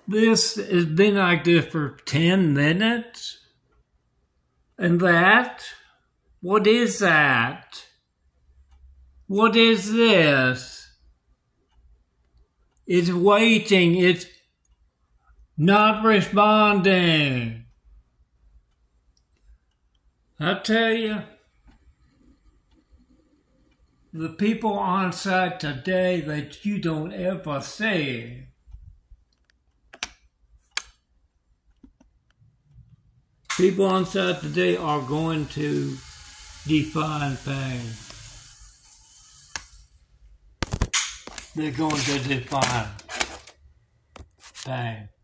This has been like this for 10 minutes. And that? What is that? What is this? It's waiting. It's not responding. I tell you, the people on site today that you don't ever see. People on site today are going to define pain. They're going to define pain.